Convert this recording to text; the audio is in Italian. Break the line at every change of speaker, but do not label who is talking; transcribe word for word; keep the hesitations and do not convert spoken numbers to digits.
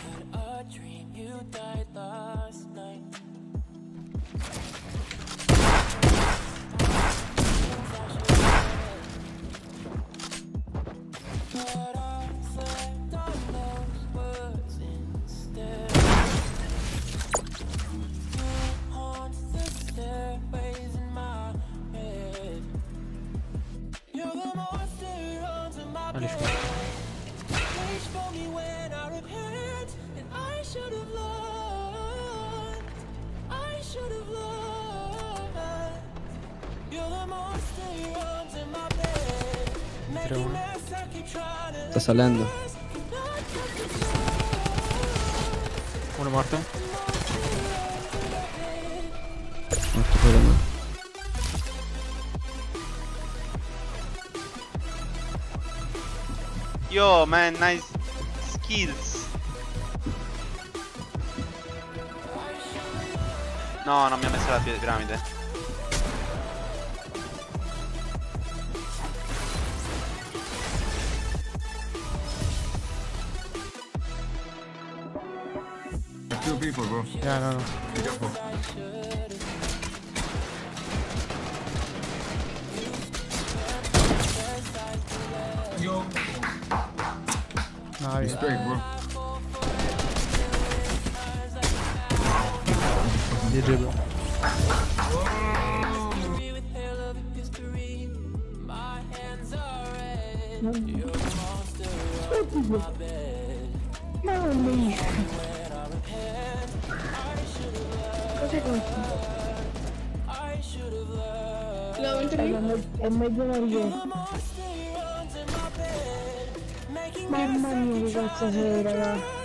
معلش
Sta salendo.
uno morto.
Morto pure me.
Yo man, nice skills. No, non mi ha messo la piramide.
Two people, bro.
Yeah, no, no.
Be careful. Yo,
No,
he's
yeah.
straight, bro.
G G, bro.
Cos'è questo? No, è meglio non riesco. Mamma mia che cazzo sei, raga.